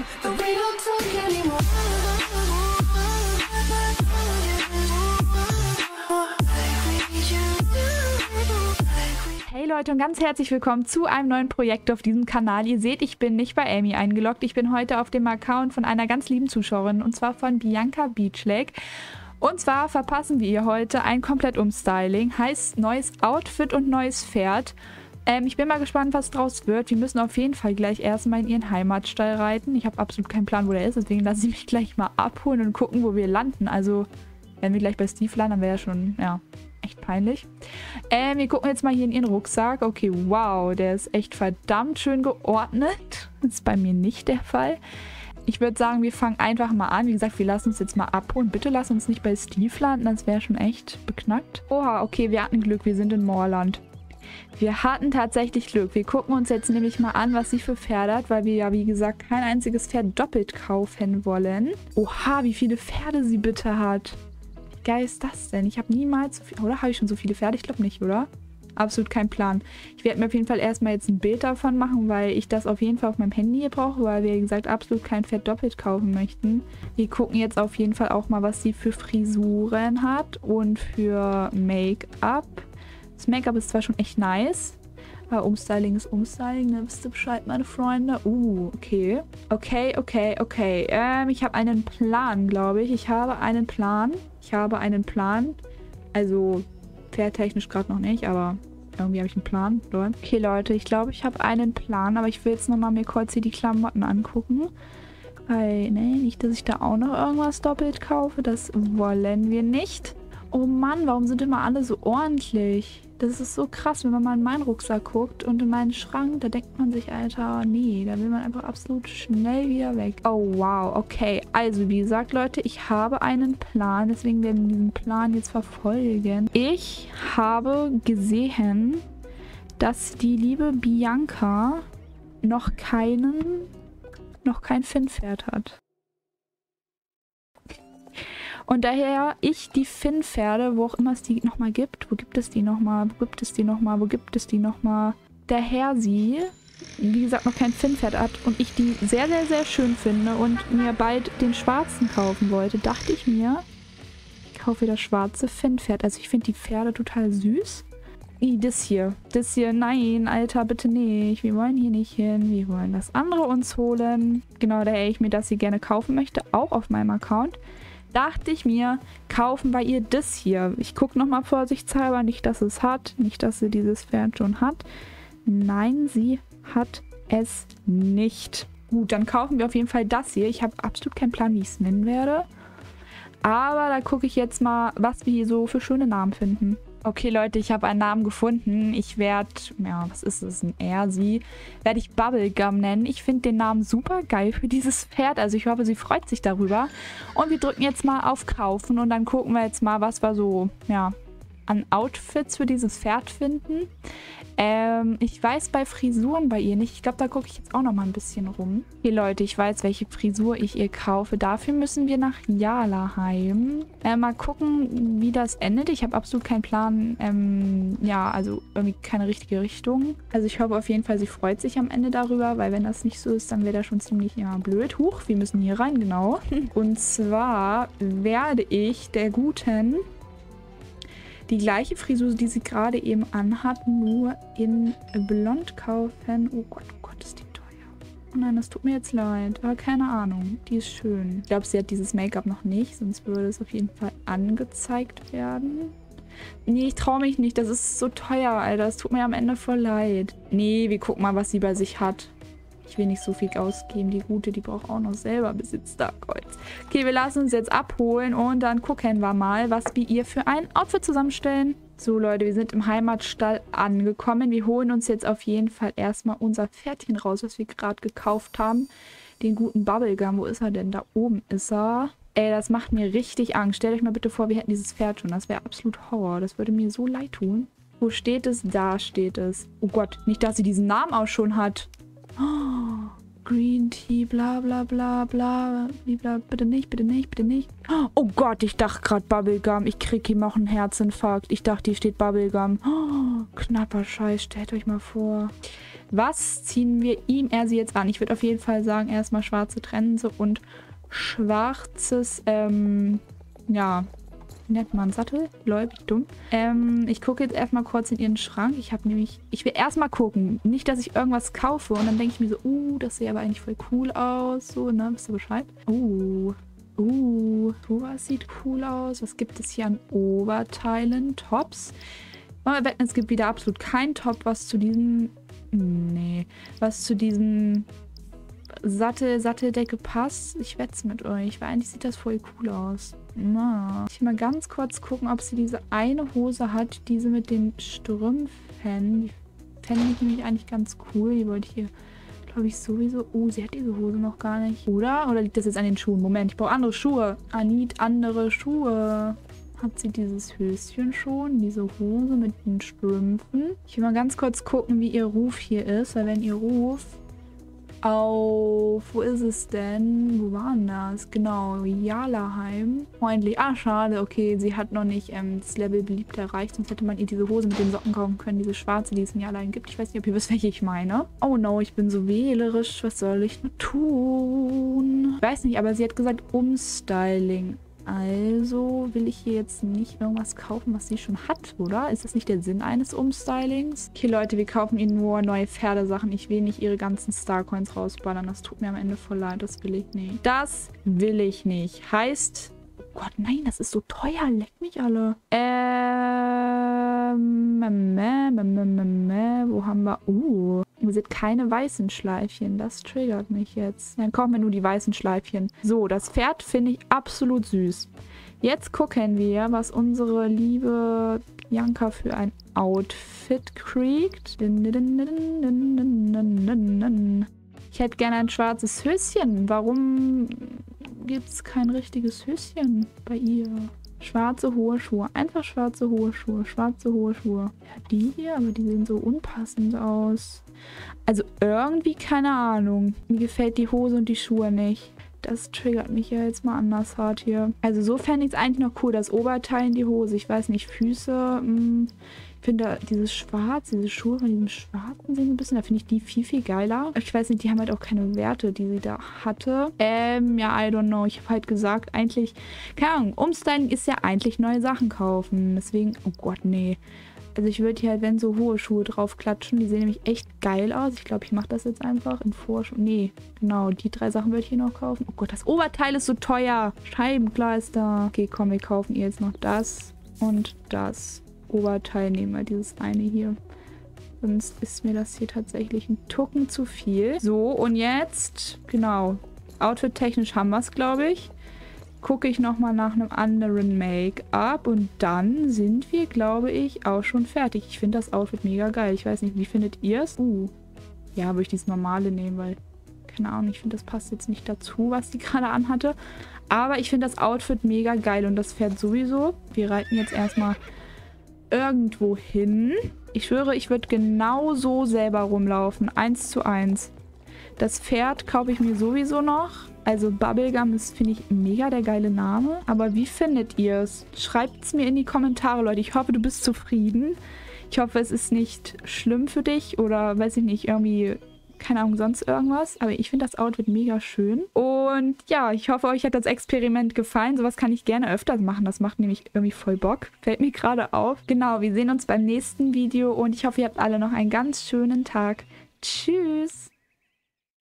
but we don't talk anymore. Hey Leute und ganz herzlich willkommen zu einem neuen Projekt auf diesem Kanal. Ihr seht, ich bin nicht bei Amy eingeloggt. Ich bin heute auf dem Account von einer ganz lieben Zuschauerin und zwar von Bianca Beachlake. Und zwar verpassen wir ihr heute ein komplett Umstyling. Heißt neues Outfit und neues Pferd. Ich bin mal gespannt, was draus wird. Wir müssen auf jeden Fall gleich erstmal in ihren Heimatstall reiten. Ich habe absolut keinen Plan, wo der ist. Deswegen lasse ich mich gleich mal abholen und gucken, wo wir landen. Also, wenn wir gleich bei Steve landen, dann wäre ja schon, ja, echt peinlich. Wir gucken jetzt mal hier in ihren Rucksack. Okay, wow, der ist echt verdammt schön geordnet. Das ist bei mir nicht der Fall. Ich würde sagen, wir fangen einfach mal an. Wie gesagt, wir lassen uns jetzt mal abholen. Bitte lass uns nicht bei Steve landen, das wäre schon echt beknackt. Oha, okay, wir hatten Glück, wir sind in Moorland. Wir hatten tatsächlich Glück. Wir gucken uns jetzt nämlich mal an, was sie für Pferde hat, weil wir ja, wie gesagt, kein einziges Pferd doppelt kaufen wollen. Oha, wie viele Pferde sie bitte hat. Wie geil ist das denn? Ich habe niemals so viel... Oder habe ich schon so viele Pferde? Ich glaube nicht, oder? Absolut kein Plan. Ich werde mir auf jeden Fall erstmal jetzt ein Bild davon machen, weil ich das auf jeden Fall auf meinem Handy hier brauche, weil wir, wie gesagt, absolut kein Pferd doppelt kaufen möchten. Wir gucken jetzt auf jeden Fall auch mal, was sie für Frisuren hat und für Make-up. Das Make-up ist zwar schon echt nice, aber Umstyling ist Umstyling, ne? Wisst ihr Bescheid, meine Freunde? Okay. Okay. Ich habe einen Plan, glaube ich. Ich habe einen Plan. Also, pferdtechnisch gerade noch nicht, aber irgendwie habe ich einen Plan. Okay, Leute, ich glaube, ich habe einen Plan, aber ich will jetzt nochmal mir kurz hier die Klamotten angucken. Nee, nicht, dass ich da auch noch irgendwas doppelt kaufe. Das wollen wir nicht. Oh Mann, warum sind immer alle so ordentlich? Das ist so krass, wenn man mal in meinen Rucksack guckt und in meinen Schrank, da denkt man sich, Alter, nee, da will man einfach absolut schnell wieder weg. Oh, wow, okay. Also, wie gesagt, Leute, ich habe einen Plan, deswegen werden wir diesen Plan jetzt verfolgen. Ich habe gesehen, dass die liebe Bianca noch kein Finnpferd hat. Und daher ich die Finnpferde, wo auch immer es die nochmal gibt. Wo gibt es die nochmal? Daher sie, wie gesagt, noch kein Finnpferd hat und ich die sehr, sehr, sehr schön finde und mir bald den schwarzen kaufen wollte, dachte ich mir, ich kaufe das schwarze Finnpferd. Also ich finde die Pferde total süß. Das hier, nein, Alter, bitte nicht. Wir wollen hier nicht hin. Wir wollen das andere uns holen. Genau, daher ich mir das hier gerne kaufen möchte, auch auf meinem Account. Dachte ich mir, kaufen bei ihr das hier. Ich gucke nochmal vorsichtshalber, nicht, dass es hat, nicht, dass sie dieses Pferd schon hat. Nein, sie hat es nicht. Gut, dann kaufen wir auf jeden Fall das hier. Ich habe absolut keinen Plan, wie ich es nennen werde. Aber da gucke ich jetzt mal, was wir hier so für schöne Namen finden. Okay, Leute, ich habe einen Namen gefunden. Ich werde, ja, was ist es? Sie werde ich Bubblegum nennen. Ich finde den Namen super geil für dieses Pferd. Also ich hoffe, sie freut sich darüber. Und wir drücken jetzt mal auf Kaufen und dann gucken wir jetzt mal, was wir so, ja, an Outfits für dieses Pferd finden. Ich weiß bei Frisuren bei ihr nicht. Ich glaube, da gucke ich jetzt auch noch mal ein bisschen rum. Okay, Leute, ich weiß, welche Frisur ich ihr kaufe. Dafür müssen wir nach Jarlaheim. Mal gucken, wie das endet. Ich habe absolut keinen Plan. Ja, also irgendwie keine richtige Richtung. Also ich hoffe auf jeden Fall, sie freut sich am Ende darüber, weil wenn das nicht so ist, dann wäre das schon ziemlich, ja, blöd. Huch, wir müssen hier rein, genau. Und zwar werde ich der Guten die gleiche Frisur, die sie gerade eben anhat, nur in blond kaufen. Oh Gott, ist die teuer. Oh nein, das tut mir jetzt leid. Aber keine Ahnung, die ist schön. Ich glaube, sie hat dieses Make-up noch nicht, sonst würde es auf jeden Fall angezeigt werden. Nee, ich traue mich nicht. Das ist so teuer, Alter. Das tut mir am Ende voll leid. Nee, wir gucken mal, was sie bei sich hat. Ich will nicht so viel ausgeben. Die Gute, die braucht auch noch selber Besitztagkreuz. Okay, wir lassen uns jetzt abholen und dann gucken wir mal, was wir ihr für ein Outfit zusammenstellen. So, Leute, wir sind im Heimatstall angekommen. Wir holen uns jetzt auf jeden Fall erstmal unser Pferdchen raus, was wir gerade gekauft haben. Den guten Bubblegum. Wo ist er denn? Da oben ist er. Ey, das macht mir richtig Angst. Stellt euch mal bitte vor, wir hätten dieses Pferd schon. Das wäre absolut Horror. Das würde mir so leid tun. Wo steht es? Da steht es. Oh Gott, nicht, dass sie diesen Namen auch schon hat. Oh, Green Tea, bla bla bla bla. Bitte nicht. Oh Gott, ich dachte gerade Bubblegum. Ich krieg ihm auch einen Herzinfarkt. Ich dachte, hier steht Bubblegum. Oh, knapper Scheiß, stellt euch mal vor. Was ziehen wir ihm sie jetzt an? Ich würde auf jeden Fall sagen, erstmal schwarze Trense und schwarzes, ja, wie nennt man Sattel? Lol, bin ich dumm. Ich gucke jetzt erstmal kurz in ihren Schrank. Ich will erstmal gucken. Nicht, dass ich irgendwas kaufe und dann denke ich mir so, das sieht aber eigentlich voll cool aus. So, ne, wisst ihr Bescheid? Sowas sieht cool aus. Was gibt es hier an Oberteilen? Tops. Wir wetten, es gibt wieder absolut kein Top, was zu diesem... Nee. Was zu diesem Satteldecke passt. Ich wette es mit euch, weil eigentlich sieht das voll cool aus. Na. Ich will mal ganz kurz gucken, ob sie diese eine Hose hat, diese mit den Strümpfen. Die fände ich nämlich eigentlich ganz cool. Die wollte ich hier, glaube ich, sowieso... Oh, sie hat diese Hose noch gar nicht. Oder? Oder liegt das jetzt an den Schuhen? Moment, ich brauche andere Schuhe. I need andere Schuhe. Hat sie dieses Höschen schon? Diese Hose mit den Strümpfen? Ich will mal ganz kurz gucken, wie ihr Ruf hier ist. Weil wenn ihr Ruf auf... Wo ist es denn? Wo war denn das? Genau, Jalaheim. Freundlich. Ah, schade. Okay, sie hat noch nicht das Level beliebt erreicht. Sonst hätte man ihr diese Hose mit den Socken kaufen können. Diese schwarze, die es in Jalaheim gibt. Ich weiß nicht, ob ihr wisst, welche ich meine. Oh no, ich bin so wählerisch. Was soll ich nur tun? Ich weiß nicht, aber sie hat gesagt Umstyling. Also will ich hier jetzt nicht irgendwas kaufen, was sie schon hat, oder? Ist das nicht der Sinn eines Umstylings? Okay, Leute, wir kaufen ihnen nur neue Pferdesachen. Ich will nicht ihre ganzen Starcoins rausballern. Das tut mir am Ende voll leid. Das will ich nicht. Das will ich nicht. Heißt... Oh Gott, nein, das ist so teuer. Leck mich alle. Wo haben wir... Ihr seht keine weißen Schleifchen. Das triggert mich jetzt. Dann kaufen wir nur die weißen Schleifchen. So, das Pferd finde ich absolut süß. Jetzt gucken wir, was unsere liebe Bianca für ein Outfit kriegt. Ich hätte gerne ein schwarzes Höschen. Warum gibt es kein richtiges Höschen bei ihr? Schwarze hohe Schuhe. Einfach schwarze hohe Schuhe. Schwarze hohe Schuhe. Ja, die hier, aber die sehen so unpassend aus. Also irgendwie, keine Ahnung. Mir gefällt die Hose und die Schuhe nicht. Das triggert mich ja jetzt mal anders hart hier. Also so fände ich es eigentlich noch cool. Das Oberteil in die Hose. Ich weiß nicht, Füße. Ich finde dieses Schwarz, diese Schuhe von diesem Schwarzen sehen ein bisschen. Da finde ich die viel, viel geiler. Ich weiß nicht, die haben halt auch keine Werte, die sie da hatte. Ja, I don't know. Ich habe halt gesagt, eigentlich, keine Ahnung, Umstyling ist ja eigentlich neue Sachen kaufen. Deswegen, oh Gott, nee. Also ich würde hier halt, wenn so hohe Schuhe drauf klatschen, die sehen nämlich echt geil aus. Ich glaube, ich mache das jetzt einfach in Vorschuhe. Nee, genau, die 3 Sachen würde ich hier noch kaufen. Oh Gott, das Oberteil ist so teuer. Scheibenkleister. Okay, komm, wir kaufen ihr jetzt noch das und das Oberteil. Nehmen wir dieses eine hier. Sonst ist mir das hier tatsächlich ein Tucken zu viel. So, und jetzt, genau, outfit-technisch haben wir es, glaube ich. Gucke ich nochmal nach einem anderen Make-up und dann sind wir, glaube ich, auch schon fertig. Ich finde das Outfit mega geil. Ich weiß nicht, wie findet ihr es? Ja, würde ich dieses normale nehmen, weil, keine Ahnung, ich finde, das passt jetzt nicht dazu, was die gerade anhatte. Aber ich finde das Outfit mega geil und das Pferd sowieso. Wir reiten jetzt erstmal irgendwo hin. Ich schwöre, ich würde genauso selber rumlaufen. 1:1. Das Pferd kaufe ich mir sowieso noch. Also Bubblegum ist, finde ich, mega der geile Name. Aber wie findet ihr es? Schreibt es mir in die Kommentare, Leute. Ich hoffe, du bist zufrieden. Ich hoffe, es ist nicht schlimm für dich oder, weiß ich nicht, irgendwie, keine Ahnung, sonst irgendwas. Aber ich finde das Outfit mega schön. Und ja, ich hoffe, euch hat das Experiment gefallen. Sowas kann ich gerne öfters machen. Das macht nämlich irgendwie voll Bock. Fällt mir gerade auf. Genau, wir sehen uns beim nächsten Video und ich hoffe, ihr habt alle noch einen ganz schönen Tag. Tschüss!